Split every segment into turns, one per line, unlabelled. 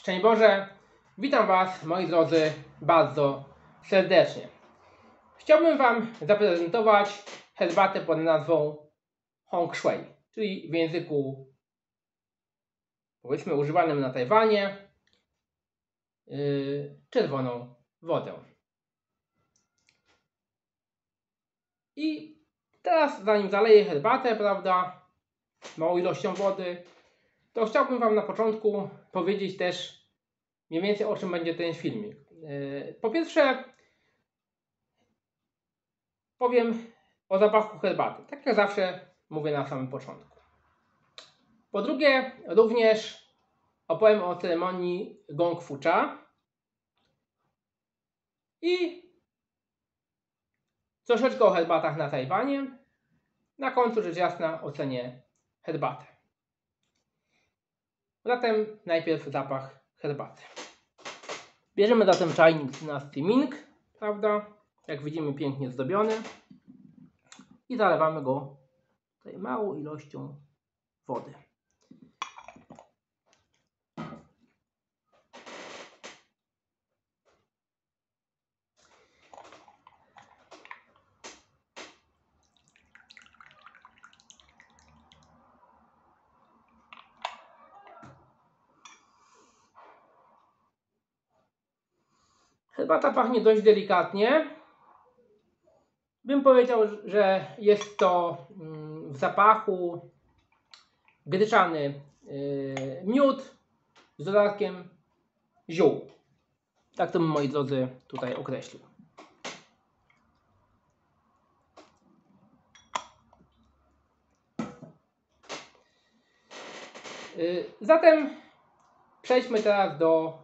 Szczęść Boże, witam Was, moi drodzy, bardzo serdecznie. Chciałbym Wam zaprezentować herbatę pod nazwą Hong Shui, czyli w języku, powiedzmy, używanym na Tajwanie, czerwoną wodę. I teraz, zanim zaleję herbatę, prawda, małą ilością wody, to chciałbym Wam na początku powiedzieć też mniej więcej, o czym będzie ten filmik. Po pierwsze, powiem o zapachu herbaty, tak jak zawsze mówię na samym początku. Po drugie, również opowiem o ceremonii Gong Fu Cha i troszeczkę o herbatach na Tajwanie. Na końcu, rzecz jasna, ocenię herbatę. Zatem najpierw zapach herbaty. Bierzemy zatem czajnik z dynastii Ming, prawda? Jak widzimy, pięknie zdobiony. I zalewamy go tutaj małą ilością wody. Herbata pachnie dość delikatnie. Bym powiedział, że jest to w zapachu gryczany miód z dodatkiem ziół. Tak to bym, moi drodzy, tutaj określił. Zatem przejdźmy teraz do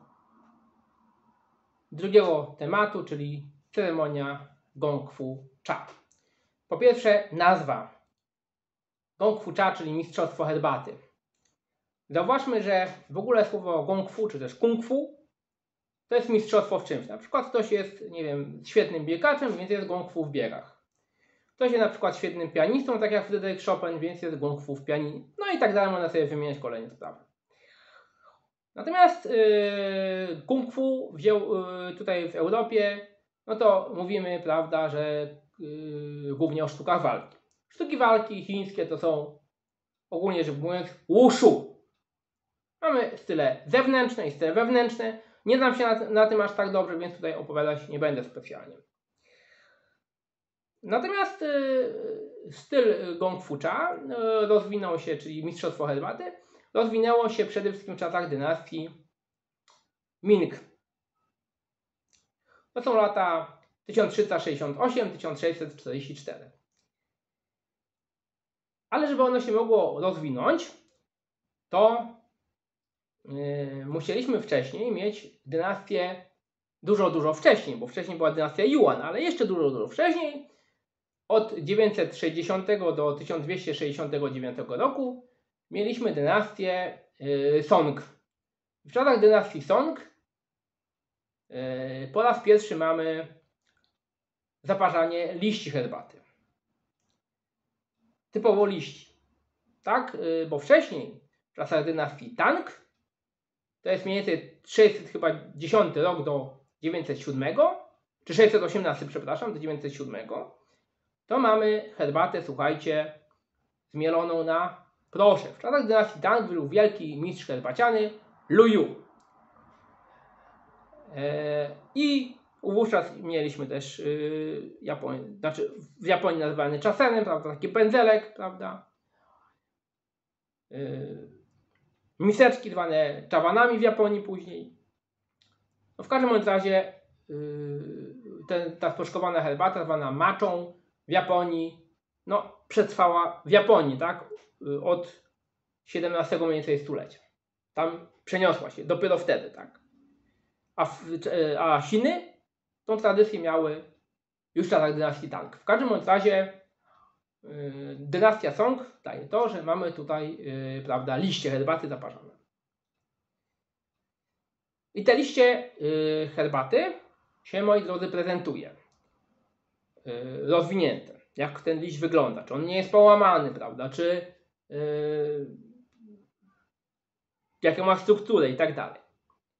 drugiego tematu, czyli ceremonia Gong Fu Cha. Po pierwsze, nazwa Gong Fu Cha, czyli mistrzostwo herbaty. Zauważmy, że w ogóle słowo Gong Fu, czy też Kung Fu, to jest mistrzostwo w czymś. Na przykład ktoś jest, nie wiem, świetnym biegaczem, więc jest Gong Fu w biegach. Ktoś jest na przykład świetnym pianistą, tak jak Fryderyk Chopin, więc jest Gong Fu w pianinie. No i tak dalej, można sobie wymieniać kolejne sprawy. Natomiast Kung Fu wziął tutaj w Europie, no to mówimy, prawda, że głównie o sztukach walki. Sztuki walki chińskie to są, ogólnie rzecz mówiąc, wushu. Mamy style zewnętrzne i style wewnętrzne. Nie znam się na tym aż tak dobrze, więc tutaj opowiadać nie będę specjalnie. Natomiast styl Gong Fu Cha rozwinął się, czyli mistrzostwo herbaty, rozwinęło się przede wszystkim w czasach dynastii Ming. To są lata 1368-1644. Ale żeby ono się mogło rozwinąć, to musieliśmy wcześniej mieć dynastię dużo wcześniej, bo wcześniej była dynastia Yuan, ale jeszcze dużo wcześniej, od 960 do 1269 roku, mieliśmy dynastię Song. W czasach dynastii Song po raz pierwszy mamy zaparzanie liści herbaty. Typowo liści. Tak? Bo wcześniej, w czasach dynastii Tang, to jest mniej więcej 610 rok do 907, czy 618, przepraszam, do 907, to mamy herbatę, słuchajcie, zmieloną na proszek. W czasach dynastii Tang był wielki mistrz herbaciany Lu Yu. I wówczas mieliśmy też w Japonii nazywany czasenem, prawda, taki pędzelek, prawda. Miseczki zwane czawanami w Japonii później. No w każdym razie ta sproszkowana herbata zwana maczą w Japonii, no przetrwała w Japonii, tak, od XVII mniej więcej stulecia. Tam przeniosła się dopiero wtedy, tak. A Chiny tą tradycję miały już w czasach dynastii Tang. W każdym razie dynastia Song daje to, że mamy tutaj prawda, liście herbaty zaparzone. I te liście herbaty się, moi drodzy, prezentuje rozwinięte. Jak ten liść wygląda, czy on nie jest połamany, prawda, czy jaką ma strukturę i tak dalej.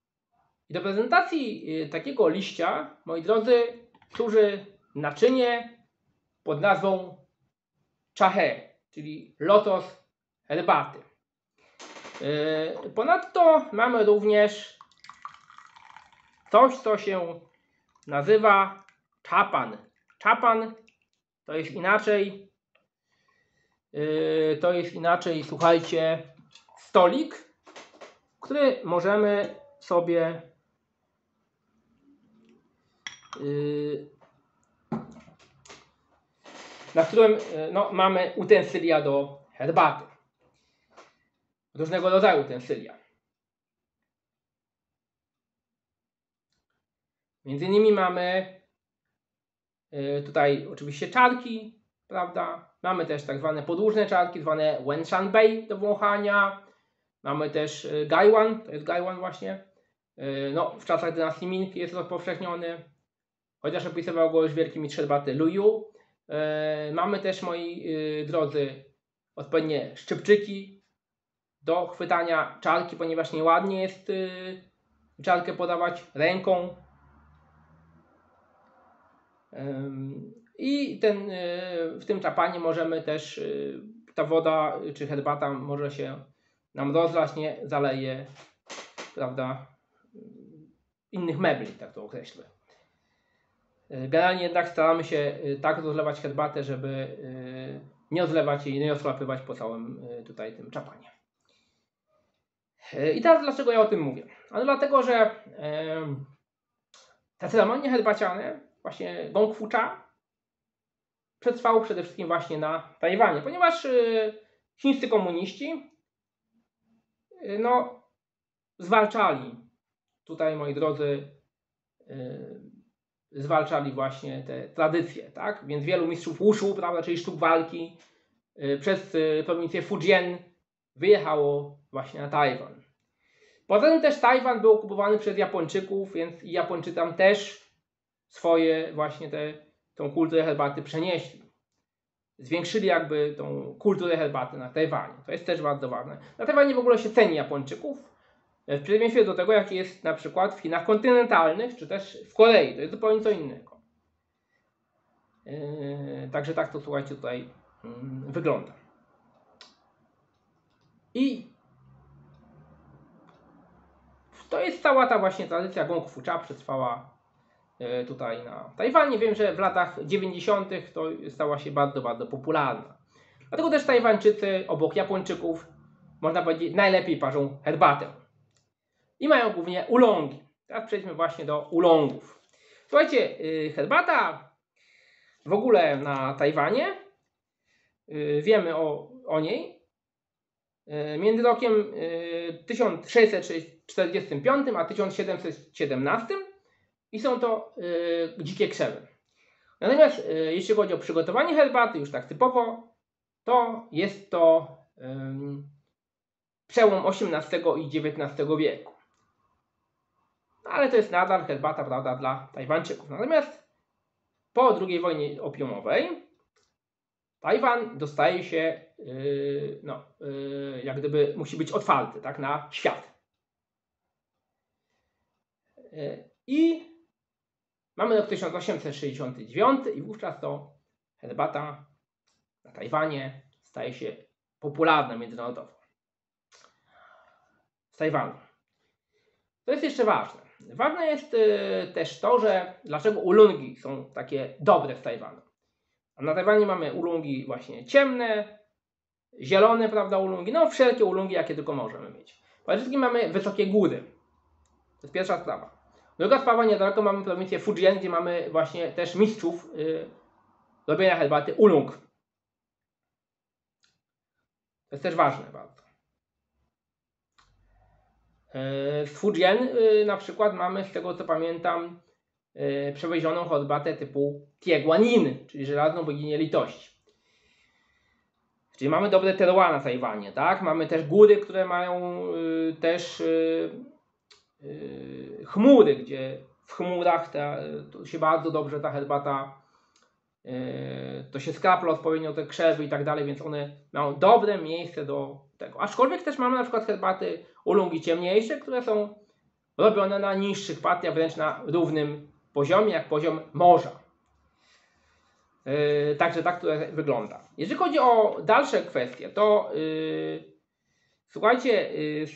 I do prezentacji takiego liścia, moi drodzy, służy naczynie pod nazwą chahe, czyli lotos herbaty. Ponadto mamy również coś, co się nazywa chapan. Chapan to jest inaczej, słuchajcie, stolik, który możemy sobie na którym mamy utensylia do herbaty. Różnego rodzaju utensylia. Między innymi mamy tutaj oczywiście czarki, prawda? Mamy też tak zwane podłużne czarki, zwane Wenshanbei do wąchania. Mamy też gaiwan, to jest gaiwan właśnie. W czasach dynastii Ming jest rozpowszechniony, chociaż opisywał go już wielki mistrz herbaty Lu Yu. Mamy też, moi drodzy, odpowiednie szczypczyki do chwytania czarki, ponieważ nieładnie jest czarkę podawać ręką. I w tym czapanie możemy też, ta woda czy herbata może się nam rozlać, nie zaleje, prawda, innych mebli, tak to określę. Generalnie jednak staramy się tak rozlewać herbatę, żeby nie rozlewać jej, nie rozlapywać po całym tutaj tym czapanie. I teraz dlaczego ja o tym mówię? Ano dlatego, że te ceremonie herbaciane, właśnie Gong Fu Cha, przetrwały przede wszystkim właśnie na Tajwanie, ponieważ chińscy komuniści zwalczali tutaj, moi drodzy, zwalczali właśnie te tradycje, tak? Więc wielu mistrzów wushu, prawda, czyli sztuk walki, przez prowincję Fujian wyjechało właśnie na Tajwan. Poza tym też Tajwan był okupowany przez Japończyków, więc Japończycy tam też swoje właśnie tą kulturę herbaty przenieśli. Zwiększyli jakby tą kulturę herbaty na Tajwanie. To jest też bardzo ważne. Na Tajwanie w ogóle się ceni Japończyków, w przeciwieństwie do tego, jaki jest na przykład w Chinach kontynentalnych, czy też w Korei. To jest zupełnie co innego. Także tak to, słuchajcie, tutaj wygląda. I to jest cała ta właśnie tradycja Gong Fu Cha, przetrwała tutaj na Tajwanie. Wiem, że w latach 90. to stała się bardzo, bardzo popularna. Dlatego też Tajwańczycy obok Japończyków, można powiedzieć, najlepiej parzą herbatę. I mają głównie ulongi. Teraz przejdźmy właśnie do ulongów. Słuchajcie, herbata w ogóle na Tajwanie, wiemy o niej, między rokiem 1645 a 1717 i są to dzikie krzewy. Natomiast jeśli chodzi o przygotowanie herbaty, już tak typowo, to jest to przełom XVIII i XIX wieku. Ale to jest nadal herbata, prawda, dla Tajwańczyków. Natomiast po II wojnie opiumowej Tajwan dostaje się, jak gdyby musi być otwarty, tak, na świat. I mamy rok 1869 i wówczas to herbata na Tajwanie staje się popularna międzynarodowo. Z Tajwanu. To jest jeszcze ważne. Ważne jest też to, że dlaczego ulungi są takie dobre z Tajwanu. A na Tajwanie mamy ulungi właśnie ciemne, zielone, prawda, ulungi, wszelkie ulungi, jakie tylko możemy mieć. Przede wszystkim mamy wysokie góry. To jest pierwsza sprawa. Druga sprawa, niedaleko mamy prowincję Fujian, gdzie mamy właśnie też mistrzów robienia herbaty ulung. To jest też ważne bardzo. Z Fujian na przykład mamy, z tego co pamiętam, przewiezioną herbatę typu Tie Guanyin, czyli żelazną boginię litości. Czyli mamy dobre terroir na Tajwanie, tak? Mamy też góry, które mają też chmury, gdzie w chmurach to się bardzo dobrze ta herbata, to się skrapla odpowiednio te krzewy i tak dalej, więc one mają dobre miejsce do tego. Aczkolwiek też mamy na przykład herbaty ulungi ciemniejsze, które są robione na niższych partiach, wręcz na równym poziomie, jak poziom morza. Także tak to wygląda. Jeżeli chodzi o dalsze kwestie, to słuchajcie,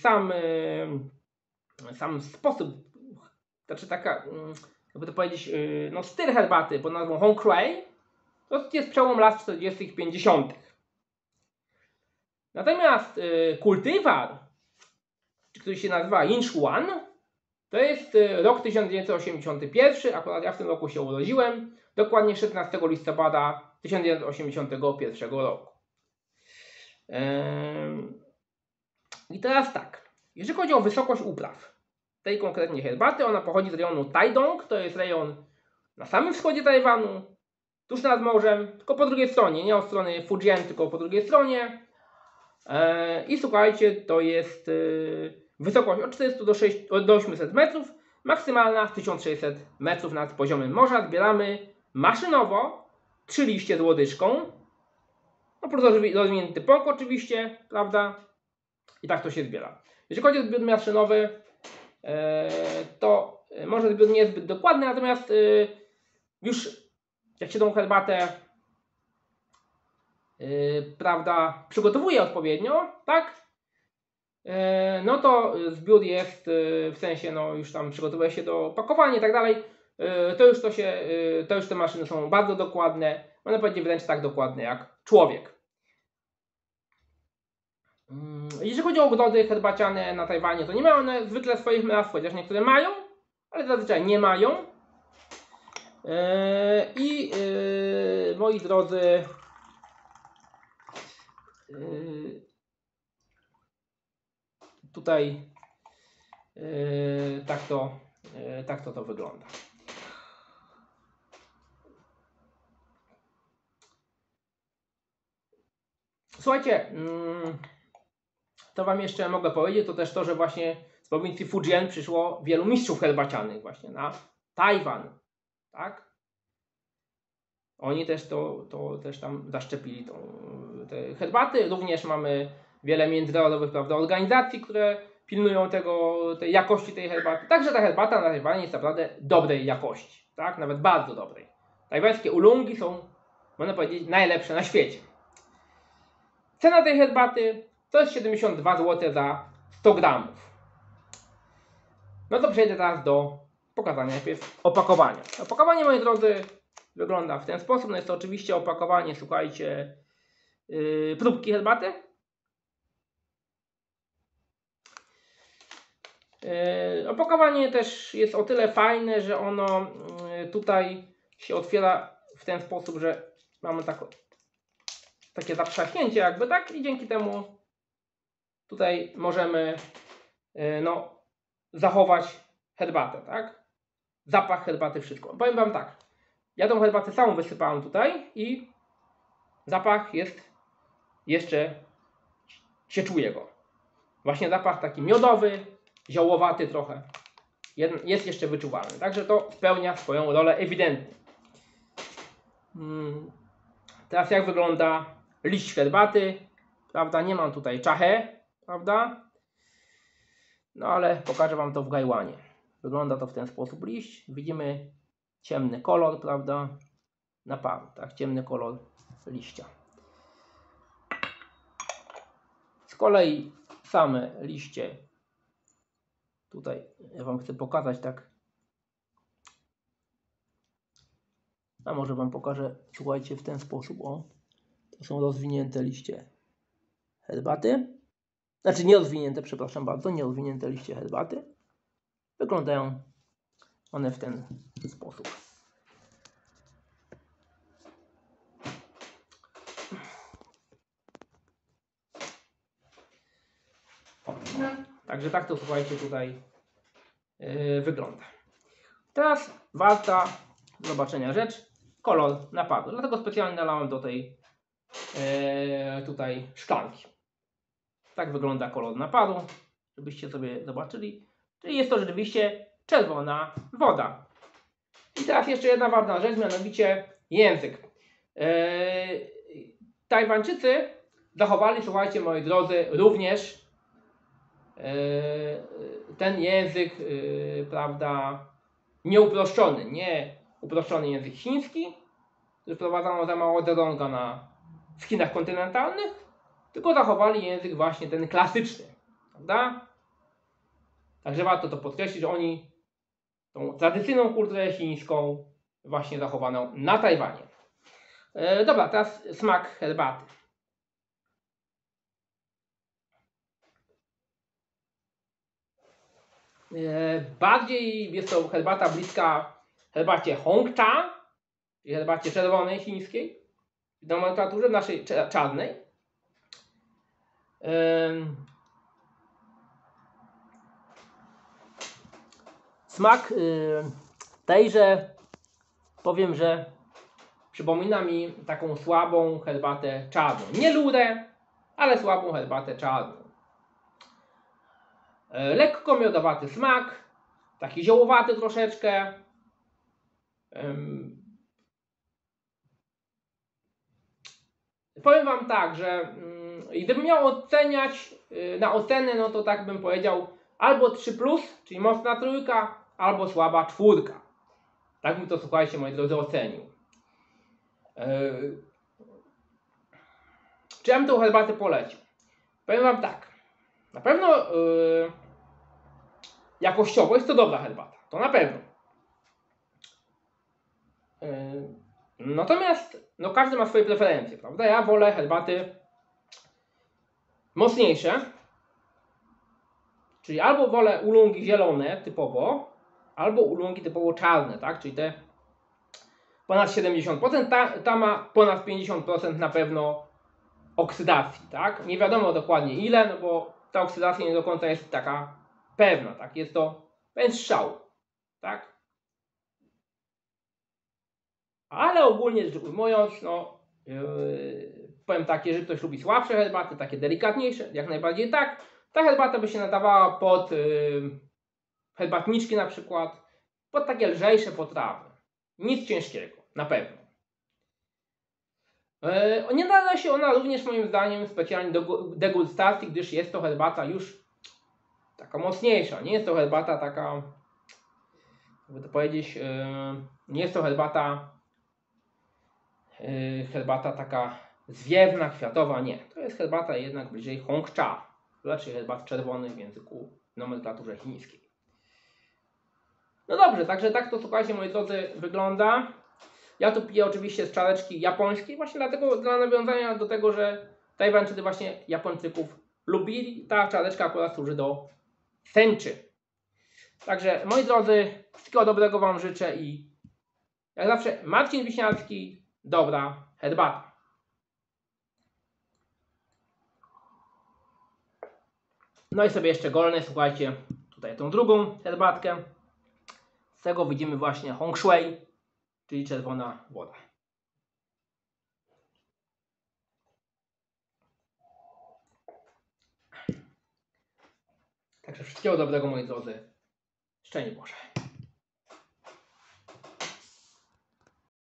sam sposób, znaczy taka, jakby to powiedzieć, no styl herbaty pod nazwą Hong Shui, to jest przełom lat 40. i 50. Natomiast kultywar, który się nazywa Yinchuan, to jest rok 1981, akurat ja w tym roku się urodziłem, dokładnie 16 listopada 1981 roku. I teraz tak, jeżeli chodzi o wysokość upraw tej konkretnie herbaty, ona pochodzi z rejonu Taidong, to jest rejon na samym wschodzie Tajwanu, tuż nad morzem, tylko po drugiej stronie, nie od strony Fujian, tylko po drugiej stronie. I słuchajcie, to jest wysokość od 400 do 800 metrów, maksymalna 1600 metrów nad poziomem morza. Zbieramy maszynowo 3 liście z łodyżką, no plus rozwinięty pąk oczywiście, prawda? I tak to się zbiera. Jeżeli chodzi o zbiór maszynowy, to może zbiór nie jest zbyt dokładny, natomiast już jak się tą herbatę prawda, przygotowuje odpowiednio, tak? No to zbiór jest w sensie, no już tam przygotowuje się do opakowania i tak dalej. To już te maszyny są bardzo dokładne, można powiedzieć wręcz tak dokładne jak człowiek. Jeżeli chodzi o ogrody herbaciane na Tajwanie, to nie mają one zwykle swoich mraw, chociaż niektóre mają, ale zazwyczaj nie mają. Moi drodzy, tutaj tak to wygląda. Słuchajcie, to wam jeszcze mogę powiedzieć, to też to, że właśnie z prowincji Fujian przyszło wielu mistrzów herbacianych właśnie na Tajwan, tak? Oni też to też tam zaszczepili te herbaty. Również mamy wiele międzynarodowych, prawda, organizacji, które pilnują tej jakości tej herbaty. Także ta herbata na Tajwanie jest naprawdę dobrej jakości, tak? Nawet bardzo dobrej. Tajwańskie ulungi są, można powiedzieć, najlepsze na świecie. Cena tej herbaty to jest 72 zł za 100 gramów. No to przejdę teraz do pokazania najpierw opakowania. Opakowanie, moi drodzy, wygląda w ten sposób. No jest to oczywiście opakowanie, słuchajcie, próbki herbaty. Opakowanie też jest o tyle fajne, że ono tutaj się otwiera w ten sposób, że mamy takie zatrzaśnięcie jakby, tak? I dzięki temu tutaj możemy no, zachować herbatę, tak? Zapach herbaty, wszystko. Powiem wam tak, ja tą herbatę całą wysypałem tutaj i zapach jest jeszcze, się czuje go. Właśnie zapach taki miodowy, ziołowaty trochę. Jest jeszcze wyczuwalny. Także to spełnia swoją rolę ewidentnie. Teraz jak wygląda liść herbaty? Prawda, nie mam tutaj czachę, prawda? No ale pokażę wam to w gajłanie. Wygląda to w ten sposób liść. Widzimy ciemny kolor, prawda? Naparu, tak? Ciemny kolor liścia. Z kolei same liście, tutaj ja wam chcę pokazać tak, a może wam pokażę, słuchajcie, w ten sposób, o, to są rozwinięte liście herbaty, znaczy nie rozwinięte, przepraszam bardzo, nie rozwinięte liście herbaty, wyglądają one w ten sposób. Także tak to, słuchajcie, tutaj wygląda. Teraz warta zobaczenia rzecz, kolor napadu. Dlatego specjalnie nalałem do tej tutaj szklanki. Tak wygląda kolor napadu, żebyście sobie zobaczyli. Czyli jest to rzeczywiście czerwona woda. I teraz jeszcze jedna ważna rzecz, mianowicie język. Tajwańczycy zachowali, słuchajcie, moi drodzy, również ten język, prawda, nieuproszczony, nie uproszczony język chiński, który wprowadzano za Mao Zedonga w Chinach kontynentalnych, tylko zachowali język właśnie ten klasyczny, prawda? Także warto to podkreślić, że oni tą tradycyjną kulturę chińską właśnie zachowano na Tajwanie. Dobra, teraz smak herbaty. Bardziej jest to herbata bliska herbacie Hongcha, czyli herbacie czerwonej chińskiej, w nomenklaturze w naszej czarnej. Smak tejże, powiem, że przypomina mi taką słabą herbatę czarną. Nie ludę, ale słabą herbatę czarną. Lekko miodowaty smak, taki ziołowaty troszeczkę. Powiem wam tak, że gdybym miał oceniać na ocenę, no to tak bym powiedział albo 3+, czyli mocna trójka, albo słaba 4. Tak bym to, słuchajcie, moi drodzy, ocenił. Czy ja bym tą herbatę polecił? Powiem wam tak. Na pewno jakościowo jest to dobra herbata. To na pewno. Natomiast no każdy ma swoje preferencje, prawda? Ja wolę herbaty mocniejsze. Czyli albo wolę ulungi zielone typowo, albo ulungi typowo czarne, tak? Czyli te ponad 70%, ta ma ponad 50% na pewno oksydacji, tak? Nie wiadomo dokładnie ile, no bo ta oksydacja nie do końca jest taka pewna, tak? Jest to pewien strzał, tak? Ale ogólnie rzecz ujmując, no powiem tak, jeżeli ktoś lubi słabsze herbaty, takie delikatniejsze, jak najbardziej tak, ta herbata by się nadawała pod herbatniczki na przykład, pod takie lżejsze potrawy. Nic ciężkiego, na pewno. Nie nada się ona również moim zdaniem specjalnie do degustacji, gdyż jest to herbata już taka mocniejsza. Nie jest to herbata taka, jakby to powiedzieć, nie jest to herbata taka zwiewna, kwiatowa, nie. To jest herbata jednak bliżej Hongcha, raczej herbat czerwony w języku nomenklaturze chińskiej. No dobrze, także tak to, słuchajcie, moi drodzy, wygląda. Ja tu piję oczywiście z czareczki japońskiej, właśnie dlatego, dla nawiązania do tego, że Tajwańczycy właśnie Japończyków lubili. Ta czareczka akurat służy do senczy. Także, moi drodzy, wszystkiego dobrego wam życzę i jak zawsze Marcin Wiśniarski, dobra herbata. No i sobie jeszcze golnę, słuchajcie, tutaj tą drugą herbatkę. Z tego widzimy właśnie Hong Shui, czyli czerwona woda. Także wszystkiego dobrego, moi drodzy. Szczęść Boże.